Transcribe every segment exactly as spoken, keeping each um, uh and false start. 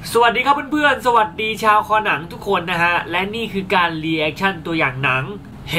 สวัสดีครับเพื่อนๆสวัสดีชาวคอหนังทุกคนนะฮะและนี่คือการรีแอคชั่นตัวอย่างหนัง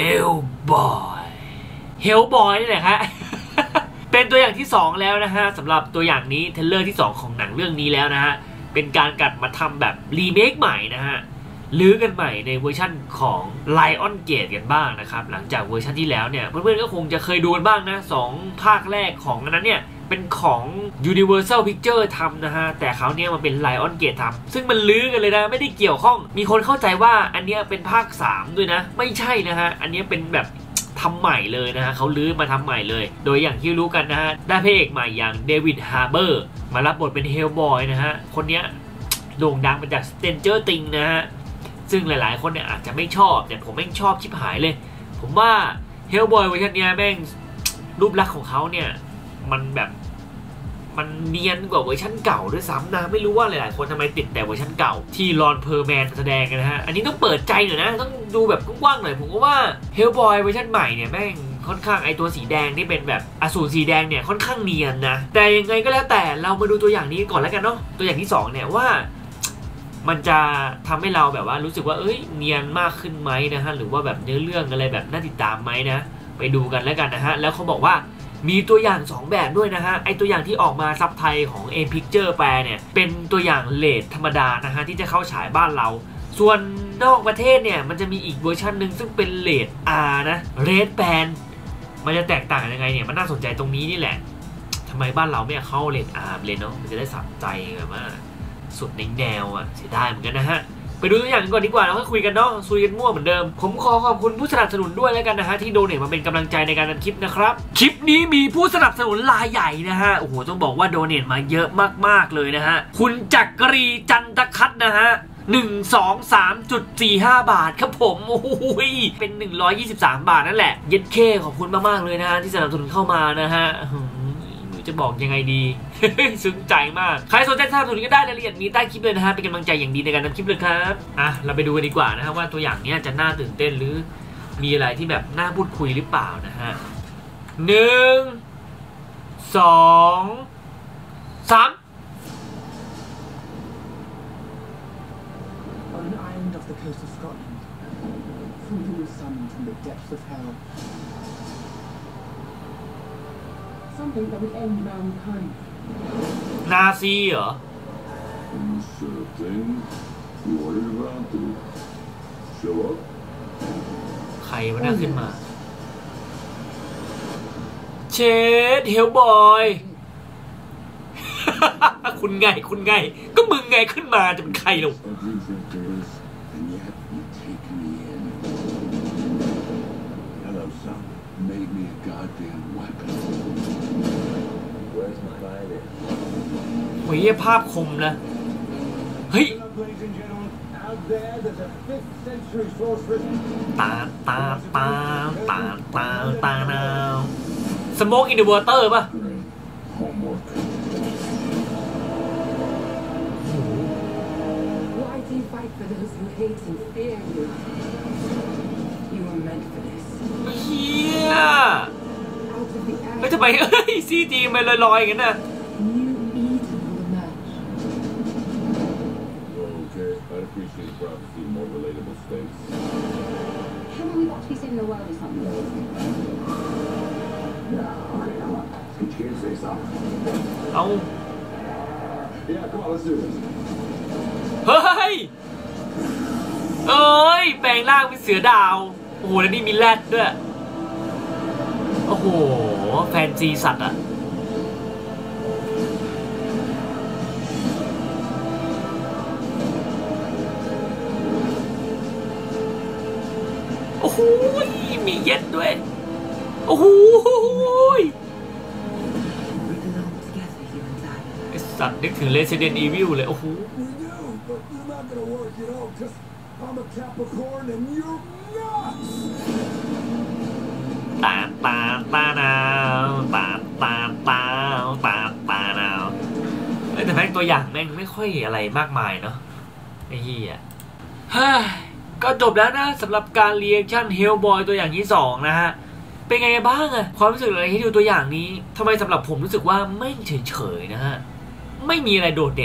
Hellboy Hellboy นี่แหละฮะ เป็นตัวอย่างที่สองแล้วนะฮะสำหรับตัวอย่างนี้เทเลอร์ที่สองของหนังเรื่องนี้แล้วนะฮะเป็นการกลับมาทำแบบรีเมคใหม่นะฮะลื้อกันใหม่ในเวอร์ชั่นของ Lion Gate กันบ้างนะครับหลังจากเวอร์ชันที่แล้วเนี่ยเพื่อนๆก็คงจะเคยดูกันบ้างนะสองภาคแรกของนั้นเนี่ยเป็นของ Universal Pictures ทำนะฮะแต่เขาเนี่ยมันเป็น Lion Gate ทำซึ่งมันลื้อกันเลยนะไม่ได้เกี่ยวข้องมีคนเข้าใจว่าอันนี้เป็นภาคสามด้วยนะไม่ใช่นะฮะอันนี้เป็นแบบทำใหม่เลยนะฮะเขาลื้อมาทำใหม่เลยโดยอย่างที่รู้กันนะฮะได้พระเอกใหม่อย่างเดวิดฮาร์เบอร์มารับบทเป็นเฮลบอยนะฮะคนนี้โด่งดังมาจาก Stranger Things นะฮะซึ่งหลายๆคนเนี่ยอาจจะไม่ชอบแต่ผมแม่งชอบชิบหายเลยผมว่าเฮลบอยเวอร์ชันนี้แม่งรูปลักษณ์ของเขาเนี่ยมันแบบมันเนียนกว่าเวอร์ชันเก่าด้วยซ้ำนะไม่รู้ว่าหลายๆคนทำไมติดแต่เวอร์ชันเก่าที่รอนเพอร์แมนแสดงกันนะฮะอันนี้ต้องเปิดใจหน่อยนะต้องดูแบบกว้างๆหน่อยผมก็ว่าเฮลบอยเวอร์ชันใหม่เนี่ยแม่งค่อนข้างไอตัวสีแดงที่เป็นแบบอสูรสีแดงเนี่ยค่อนข้างเนียนนะแต่ยังไงก็แล้วแต่เรามาดูตัวอย่างนี้ก่อนแล้วกันเนาะตัวอย่างที่สองเนี่ยว่ามันจะทำให้เราแบบว่ารู้สึกว่าเอ้ยเนียนมากขึ้นไหมนะฮะหรือว่าแบบเนื้อเรื่องอะไรแบบน่าติดตามไหมนะไปดูกันแล้วกันนะฮะแล้วเขาบอกว่ามีตัวอย่างสองแบบด้วยนะฮะไอตัวอย่างที่ออกมาซับไทยของ A Picture แปลเนี่ยเป็นตัวอย่างเรทธรรมดานะฮะที่จะเข้าฉายบ้านเราส่วนนอกประเทศเนี่ยมันจะมีอีกเวอร์ชันหนึ่งซึ่งเป็นเรท R นะ Red Band มันจะแตกต่างยังไงเนี่ยมันน่าสนใจตรงนี้นี่แหละทำไมบ้านเราไม่เข้าเรท R เลยเนาะมันจะได้สนใจแบบว่าสุดในแนวอ่ะเสียดายเหมือนกันนะฮะไปดูตัวอย่างก่อนดีกว่าแล้วค่อยคุยกันเนาะซุยกันมั่วเหมือนเดิมผมขอขอบคุณผู้สนับสนุนด้วยแล้วกันนะฮะที่โดเนทมาเป็นกำลังใจในการทำคลิปนะครับคลิปนี้มีผู้สนับสนุนรายใหญ่นะฮะโอ้โหต้องบอกว่าโดเนทมาเยอะมากๆเลยนะฮะคุณจักรีจันทคัตนะฮะหนึ่ง สอง สาม จุด สี่ ห้า บาทครับผมโอ้โหเป็นหนึ่งร้อยยี่สิบสามบาทนั่นแหละเย็ดเคขอบคุณมากๆเลยนะฮะที่สนับสนุนเข้ามานะฮะจะบอกยังไงดี ซึ้งใจมากใครสนใจสนับสนุนก็ได้รายละเอียดมีใต้คลิปเลยนะฮะเป็นกำลังใจอย่างดีในการทำคลิปเลยครับอ่ะเราไปดูกันดีกว่านะฮะว่าตัวอย่างนี้จะน่าตื่นเต้นหรือมีอะไรที่แบบน่าพูดคุยหรือเปล่านะฮะหนึ่งสองสาม Something that would end mankind. นาซีเหรอใครวะน่าขึ้นมาเชดเฮลบอยคุณไงคุณไงก็มึงไงขึ้นมาจะเป็นใครหรอโอ้ยภาพคมนะเฮ้ยตาตาตาตาตาตาดาวสโมกอินเดอะวอเตอร์ป่ะเฮียเฮ้ยทำไมเฮ้ยซีจีมันลอยๆอย่างนั้นน่ะ Haven't we got to be saving the world or something? Yeah, okay, come on. Get your kids face off. Oh. Yeah, come on, let's do this. เฮ้ยเอ้ยแปลงร่างเป็นเสือดาวโอ้โหแล้วนี่มีแรดด้วยโอ้โหแฟนซีสัตว์อะโอ้โหมีเย็ดด้วยโอ้โหไอสัตว์นึกถึง Resident Evil เลยโอ้โหตาตาตาดาวตาตาตาตาตาดาวแต่แม่งตัวอย่างแม่งไม่ค่อยอะไรมากมายเนาะไอ้เหี้ยฮ่าก็จบแล้วนะสำหรับการรีแอคชั่น Hellboy ตัวอย่างที่สองนะฮะเป็นไงบ้างอะความรู้สึกอะไรที่ดูตัวอย่างนี้ทำไมสำหรับผมรู้สึกว่าไม่เฉยๆนะฮะไม่มีอะไรโดดเด่น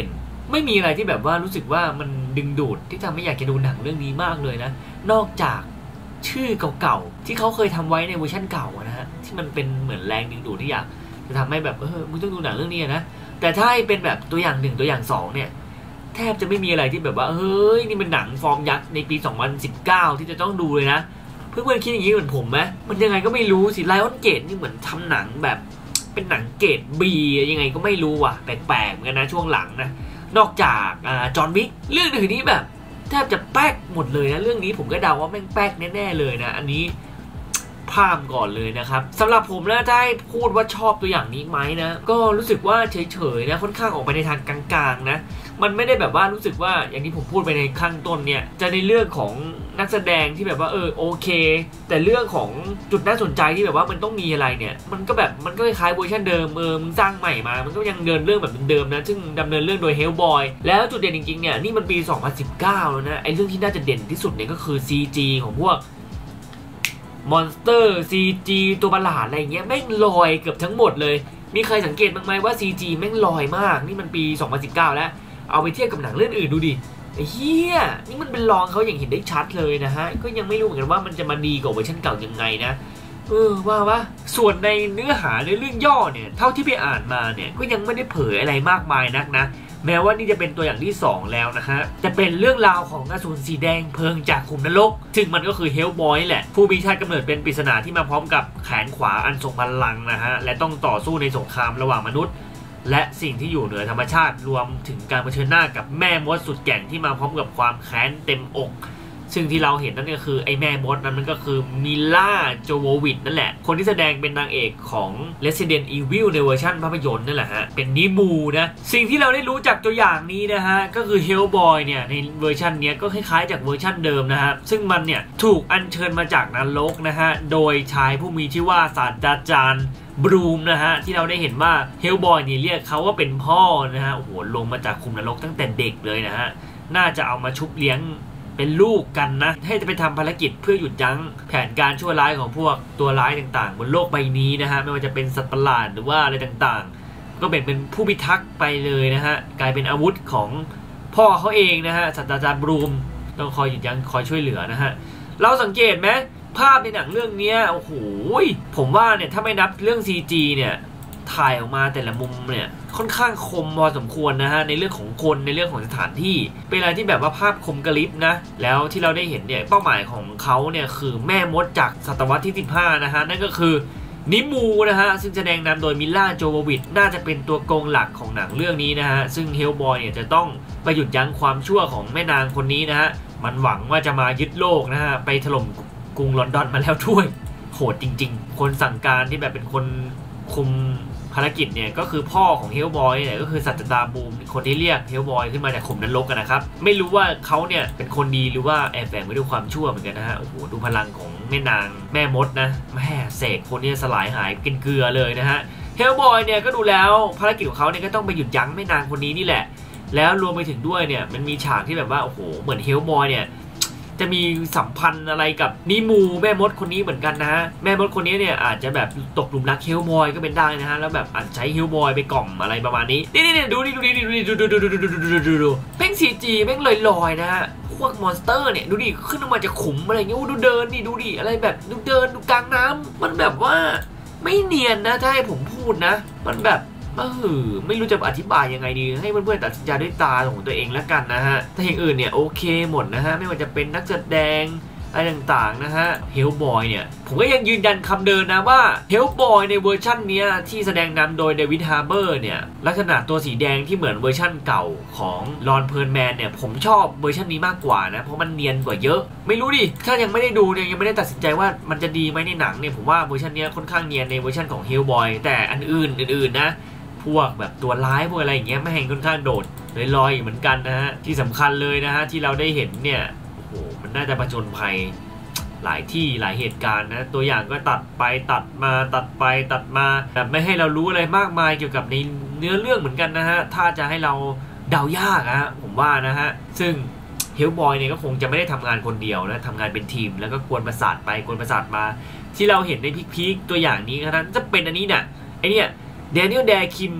ไม่มีอะไรที่แบบว่ารู้สึกว่ามันดึงดูดที่ทำให้อยากจะดูหนังเรื่องนี้มากเลยนะนอกจากชื่อเก่าๆที่เขาเคยทำไว้ในเวอร์ชันเก่านะฮะที่มันเป็นเหมือนแรงดึงดูดที่อยากจะทำให้แบบเออมึงต้องดูหนังเรื่องนี้นะแต่ถ้าให้เป็นแบบตัวอย่างหนึ่งตัวอย่างสองเนี่ยแทบจะไม่มีอะไรที่แบบว่าเฮ้ยนี่มันหนังฟอร์มยักษ์ในปีสองพันสิบเก้าที่จะต้องดูเลยนะเพื่อนๆคิดอย่างนี้เหมือนผมไหมมันยังไงก็ไม่รู้สิไลออนเกตนี่เหมือนทำหนังแบบเป็นหนังเกรดบียังไงก็ไม่รู้ว่ะแปลกๆเหมือนกันนะช่วงหลังนะนอกจากอ่าจอห์นวิกเรื่องอื่นนี้แบบแทบจะแป๊กหมดเลยนะเรื่องนี้ผมก็เดาว่าแม่งแป๊กแน่ๆเลยนะอันนี้พามก่อนเลยนะครับสำหรับผมนะถ้าให้พูดว่าชอบตัวอย่างนี้ไหมนะก็รู้สึกว่าเฉยๆนะค่อนข้างออกไปในทางกลางๆนะมันไม่ได้แบบว่ารู้สึกว่าอย่างที่ผมพูดไปในข้างต้นเนี่ยจะในเรื่องของนักแสดงที่แบบว่าเออโอเคแต่เรื่องของจุดน่าสนใจที่แบบว่ามันต้องมีอะไรเนี่ยมันก็แบบมันก็คล้ายๆเวอร์ชันเดิมเออมึงสร้างใหม่มามันก็ยังเดินเรื่องแบบเดิมนะซึ่งดำเนินเรื่องโดย Hellboy แล้วจุดเด่นจริงๆเนี่ยนี่มันปีสองพันสิบเก้าแล้วนะไอ้เรื่องที่น่าจะเด่นที่สุดเนี่ยก็คือ ซี จี ของพวกมอนสเตอร์ ซี จี ตัวประหลาดอะไรเงี้ยแม่งลอยเกือบทั้งหมดเลยมีใครสังเกตบ้างไหมว่า ซี จี แม่งลอยมากนี่มันปีสองพันสิบเก้าแล้วเอาไปเทียบกับหนังเรื่องอื่นดูดิไอ้เหี้ยนี่มันเป็นรองเขาอย่างเห็นได้ชัดเลยนะฮะก็ยังไม่รู้เหมือนกันว่ามันจะมาดีกว่าเวอร์ชันเก่ายังไงนะเออว่าวะส่วนในเนื้อหาในเรื่องย่อเนี่ยเท่าที่ไปอ่านมาเนี่ยก็ยังไม่ได้เผยอะไรมากมายนักนะแม้ว่านี่จะเป็นตัวอย่างที่สองแล้วนะฮะจะเป็นเรื่องราวของอสูรสีแดงเพลิงจากขุมนรกซึ่งมันก็คือ Hellboy แหละผู้มีชาติกำเนิดเป็นปริศนาที่มาพร้อมกับแขนขวาอันทรงพลังนะฮะและต้องต่อสู้ในสงครามระหว่างมนุษย์และสิ่งที่อยู่เหนือธรรมชาติรวมถึงการเผชิญหน้ากับแม่มดสุดแกร่งที่มาพร้อมกับความแค้นเต็มอกซึ่งที่เราเห็นนั่นก็คือไอ้แม่มดนั้นมันก็คือมิล่าโจโววิชนั่นแหละคนที่แสดงเป็นนางเอกของ Resident Evil ในเวอร์ชันภาพยนตร์นั่นแหละฮะเป็นนิมูนะสิ่งที่เราได้รู้จากตัวอย่างนี้นะฮะก็คือ Hellboy เนี่ยในเวอร์ชันนี้ก็คล้ายๆจากเวอร์ชันเดิมนะฮะซึ่งมันเนี่ยถูกอัญเชิญมาจากนรกนะฮะโดยชายผู้มีชื่อว่าศาสตราจารย์บรูมนะฮะที่เราได้เห็นว่า Hellboy นี่เรียกเขาว่าเป็นพ่อนะฮะโอ้โหลงมาจากขุมนรกตั้งแต่เด็กเลยนะฮะน่าจะเอามาชุบเลี้ยงเป็นลูกกันนะให้จะไปทำภารกิจเพื่อหยุดยั้งแผนการชั่วร้ายของพวกตัวร้ายต่างๆบนโลกใบนี้นะฮะไม่ว่าจะเป็นสัตว์ประหลาดหรือว่าอะไรต่างๆก็เป็นเป็นผู้พิทักษ์ไปเลยนะฮะกลายเป็นอาวุธของพ่อเขาเองนะฮะศาสตราจารย์บรูมต้องคอยหยุดยั้งคอยช่วยเหลือนะฮะเราสังเกตไหมภาพในหนังเรื่องนี้โอ้โหผมว่าเนี่ยถ้าไม่นับเรื่อง ซี จี เนี่ยถ่ายออกมาแต่ละมุมเนี่ยค่อนข้างคมพอสมควรนะฮะในเรื่องของคนในเรื่องของสถานที่เป็นอะไรที่แบบว่าภาพคมกริบนะแล้วที่เราได้เห็นเนี่ยเป้าหมายของเขาเนี่ยคือแม่มดจากศตวรรษที่สิบห้านะฮะนั่นก็คือนิมูนะฮะซึ่งแสดงนำโดยมิล่าโจโววิชน่าจะเป็นตัวโกงหลักของหนังเรื่องนี้นะฮะซึ่ง Hellboy เนี่ยจะต้องไปหยุดยั้งความชั่วของแม่นางคนนี้นะฮะมันหวังว่าจะมายึดโลกนะฮะไปถล่มกรุงลอนดอนมาแล้วด้วยโหดจริงๆคนสั่งการที่แบบเป็นคนคุมภารกิจเนี่ยก็คือพ่อของ Hellboy เนี่ยก็คือศาสตราจารย์บูมคนที่เรียก Hellboy ขึ้นมาจากขุมนรกกันนะครับไม่รู้ว่าเขาเนี่ยเป็นคนดีหรือว่าแอบแฝงไว้ด้วยความชั่วเหมือนกันนะฮะโอ้โหดูพลังของแม่นางแม่มดนะแม่เสกคนนี้สลายหายเป็นเกลือเลยนะฮะ Hellboy เนี่ยก็ดูแล้วภารกิจของเขาเนี่ยก็ต้องไปหยุดยั้งแม่นางคนนี้นี่แหละแล้วรวมไปถึงด้วยเนี่ยมันมีฉากที่แบบว่าโอ้โหเหมือน Hellboy เนี่ยจะมีสัมพันธ์อะไรกับนิมูแม่มดคนนี้เหมือนกันนะฮะแม่มดคนนี้เนี่ยอาจจะแบบตกหลุมรัก Hellboy ก็เป็นได้นะฮะแล้วแบบอาจใช้ Hellboy ไปกล่อมอะไรประมาณนี้นี่นี่ดูนี่ดูนี่ดูนี่ดูดูดูดูดูดูดูดูแม่ง ซี จี แม่งลอยๆนะฮะพวกมอนสเตอร์เนี่ยดูดิขึ้นมาจากขุมอะไรเงี้ยดูเดินนี่ดูดิอะไรแบบดูเดินดูกลางน้ำมันแบบว่าไม่เนียนนะถ้าให้ผมพูดนะมันแบบเออไม่รู้จะอธิบายยังไงดีให้เพื่อนๆตัดสินใจด้วยตาของตัวเองแล้วกันนะฮะแต่อย่างอื่นเนี่ยโอเคหมดนะฮะไม่ว่าจะเป็นนักแสดงอะไรต่างๆนะฮะ Hellboy เนี่ยผมก็ยังยืนยันคำเดิมนะว่า Hellboy ในเวอร์ชันนี้ที่แสดงนำโดยเดวิดฮาร์เบอร์เนี่ยลักษณะตัวสีแดงที่เหมือนเวอร์ชันเก่าของลอนเพิร์นแมนเนี่ยผมชอบเวอร์ชันนี้มากกว่านะเพราะมันเนียนกว่าเยอะไม่รู้ดิถ้ายังไม่ได้ดูเนี่ยยังไม่ได้ตัดสินใจว่ามันจะดีไหมในหนังเนี่ยผมว่าเวอร์ชันนี้ค่อนข้างเนียนในเวอร์ชันของ Hellboy แต่อันอื่นอื่นๆนะพวกแบบตัวร้ายพวกอะไรอย่างเงี้ยไม่แห่งค่อนข้างโดดลอยๆเหมือนกันนะฮะที่สำคัญเลยนะฮะที่เราได้เห็นเนี่ยโอ้โหมันน่าจะผจญภัยหลายที่หลายเหตุการณ์นะตัวอย่างก็ตัดไปตัดมาตัดไปตัดมาแบบไม่ให้เรารู้อะไรมากมายเกี่ยวกับในเนื้อเรื่องเหมือนกันนะฮะถ้าจะให้เราเดายากนะผมว่านะฮะซึ่ง Hellboy เนี่ยก็คงจะไม่ได้ทำงานคนเดียวนะทำงานเป็นทีมแล้วก็กวนประสาทไปกวนประสาทมาที่เราเห็นในพีคๆตัวอย่างนี้นะจะเป็นอันนี้เนี่ยไอเนี่ยเดนิเอล แดคิมเนี่ย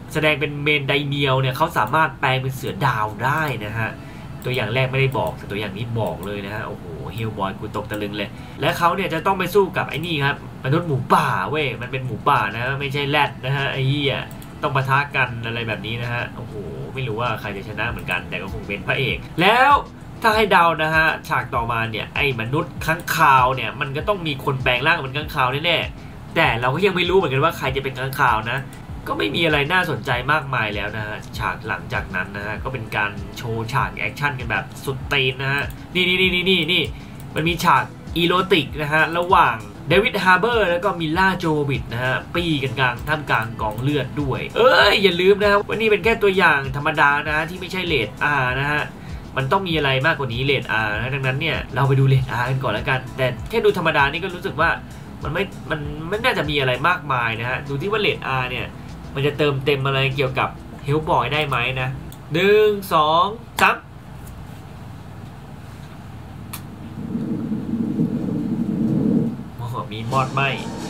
แสดงเป็นเมนไดเมียวเนี่ยเขาสามารถแปลงเป็นเสือดาวได้นะฮะตัวอย่างแรกไม่ได้บอกแต่ตัวอย่างนี้บอกเลยนะฮะโอ้โหเฮลบอยกูตกตะลึงเลยและเขาเนี่ยจะต้องไปสู้กับไอ้นี่ครับมนุษย์หมูป่าเว้ยมันเป็นหมูป่านะไม่ใช่แรดนะฮะไอ้เหี้ยต้องปะทะกันอะไรแบบนี้นะฮะโอ้โหไม่รู้ว่าใครจะชนะเหมือนกันแต่ก็คงเป็นพระเอกแล้วถ้าให้เดานะฮะฉากต่อมาเนี่ยไอ้มนุษย์ค้างคาวเนี่ยมันก็ต้องมีคนแปลงร่างเป็นค้างคาวแน่ๆแต่เราก็ยังไม่รู้เหมือนกันว่าใครจะเป็นค้างคาวนะก็ไม่มีอะไรน่าสนใจมากมายแล้วนะฮะฉากหลังจากนั้นนะฮะก็เป็นการโชว์ฉากแอคชั่นกันแบบสุดตีนนะฮะนี่นี่นี่นี่นี่มันมีฉากอีโรติกนะฮะระหว่างเดวิดฮาร์เบอร์แล้วก็มิลล่าโจวิชนะฮะปีกันกลางท่ามกลางกองเลือดด้วยเอ้ยอย่าลืมนะว่านี่เป็นแค่ตัวอย่างธรรมดานะที่ไม่ใช่เรท อาร์ นะฮะมันต้องมีอะไรมากกว่านี้เรท อาร์ นะดังนั้นเนี่ยเราไปดูเรท อาร์ กันก่อนแล้วกันแต่แค่ดูธรรมดานี่ก็รู้สึกว่ามันไม่มันไม่น่าจะมีอะไรมากมายนะฮะดูที่ว่าเรท อาร์ เนี่ยมันจะเติมเต็มอะไรเกี่ยวกับเฮลบอยได้ไหมนะหนึ่งสองสามมีมอดไหม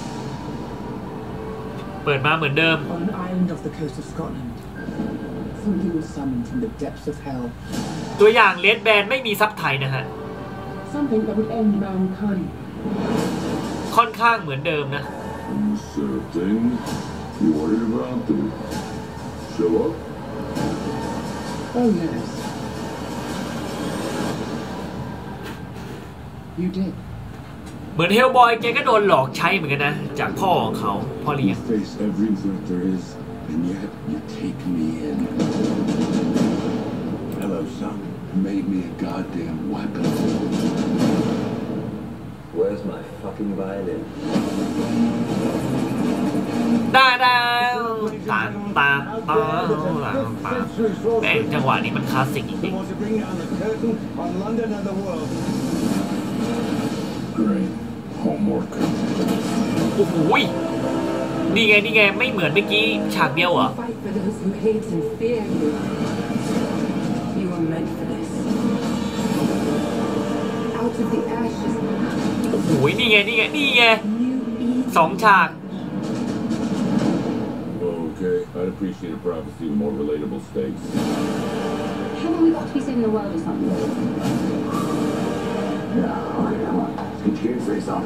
เปิดมาเหมือนเดิม On an island off the coast of Scotland, something was summoned from the depths of hell. ตัวอย่างเลดแบนไม่มีซับไทยนะฮะ Something that would end mankind. ค่อนข้างเหมือนเดิมนะ Sure thing. You worried about them? Show up? Oh yes. You did. เหมือนเฮลบอยแกก็โดนหลอกใช้เหมือนกันนะจากพ่อของเขาพ่อเลี้ยง Face every threat there is, and yet you take me in. Hello, son. Made me a goddamn weapon. Where's my fucking violin? ดาดาวตาตาตาตาแม่งจังหวะนี้มันคลาสสิกจริงๆ Homework. โอ้โหนี่ไงนี่ไงไม่เหมือนเมื่อกี้ฉากเดียวเหรอ Fight for those who hate and fear you. You were meant for this. Out of the ashes. โอ้โหนี่ไงนี่ไงนี่ไงสองฉาก Okay, I'd appreciate a prophecy with more relatable stakes. Haven't we got to be saving the world or something? Yeah, okay, come on. Let's get your game face off.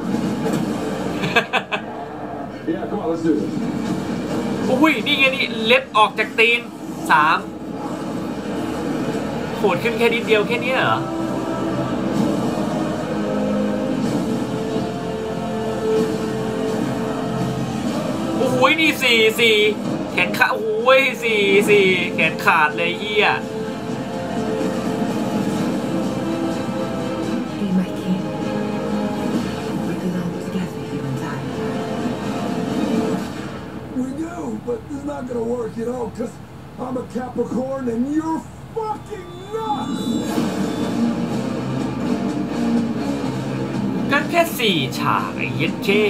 Yeah, come on, let's do this. โอ้ยนี่ไงนี่เล็บออกจากตีนสามโหดขึ้นแค่นิดเดียวแค่นี้เหรอโอ้ยนี่สี่สี่แขนขาดโอ้ยสี่สี่แขนขาดเลยเหี้ย Be my king. We belong together, you and I. We do, but it's not gonna work, you know, because I'm a Capricorn and you're fucking nuts! ก็แค่สี่ฉากไอ้เย็ดเช่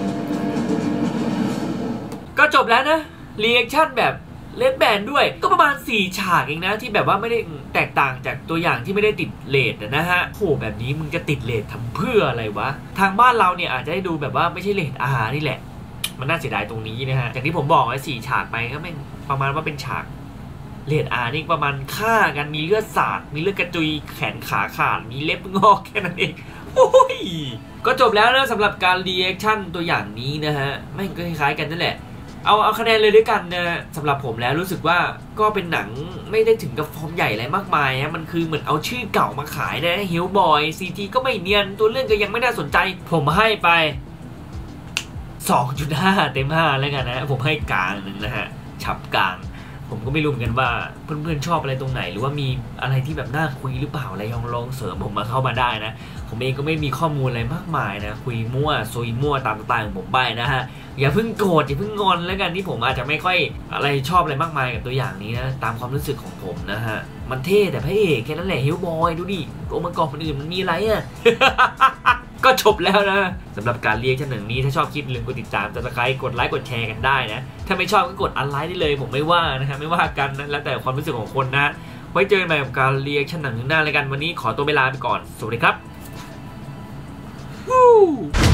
ก็จบแล้วนะรีแอคชั่นแบบเลดแบนด้วยก็ประมาณสี่ฉากเองนะที่แบบว่าไม่ได้แตกต่างจากตัวอย่างที่ไม่ได้ติดเรทนะฮะโหแบบนี้มึงจะติดเรททำเพื่ออะไรวะทางบ้านเราเนี่ยอาจจะได้ดูแบบว่าไม่ใช่เรท อาร์ นี่แหละมันน่าเสียดายตรงนี้นะฮะอย่างที่ผมบอกไว้สี่ฉากไปก็ไม่ประมาณว่าเป็นฉากเรท อาร์ นี่ประมาณฆ่ากันมีเลือดสาดมีเลือดกระจุยแขนขาขาดมีเล็บงอกแค่นั้นเองโอ้ยก็จบแล้วนะสำหรับการรีแอคชั่นตัวอย่างนี้นะฮะไม่ก็คล้ายๆกันนั่นแหละเอาเอาคะแนนเลยด้วยกันนะสำหรับผมแล้วรู้สึกว่าก็เป็นหนังไม่ได้ถึงกับฟอร์มใหญ่อะไรมากมายฮะมันคือเหมือนเอาชื่อเก่ามาขายนะเฮลบอยซีทีก็ไม่เนียนตัวเรื่องก็ยังไม่น่าสนใจผมให้ไป สองจุดห้า เต็มห้าแล้วกันนะผมให้กลางหนึ่งนะฮะฉับกลางผมก็ไม่รู้เหมือนกันว่าเพื่อนๆชอบอะไรตรงไหนหรือว่ามีอะไรที่แบบน่าคุยหรือเปล่าอะไรลองลองเสริมผมมาเข้ามาได้นะผมเองก็ไม่มีข้อมูลอะไรมากมายนะคุยมั่วซุยมั่วตามสไตล์ของผมไปนะฮะอย่าเพิ่งโกรธอย่าเพิ่งงอนแล้วกันที่ผมอาจจะไม่ค่อยอะไรชอบอะไรมากมายกับตัวอย่างนี้นะตามความรู้สึกของผมนะฮะมันเท่แต่พระเอกแค่นั้นแหละเฮลบอยดูดิตัวมังกรคนอื่นมันมีอะไรอ่ะ ก็จบแล้วนะสำหรับการเรียกชั้นหนึ่งนี้ถ้าชอบคลิปลืมกดติดตามซับสไครบ์กดไลค์กดแชร์กันได้นะถ้าไม่ชอบก็กดอันไลค์ได้เลยผมไม่ว่านะฮะไม่ว่ากันนะแล้วแต่ความรู้สึกของคนนะไว้เจอกันใหม่กับการเรียกชั้นหนึ่งหน้าแล้วกันวันนี้ขอตัวเวลาไปก่อนสวัสดีครับ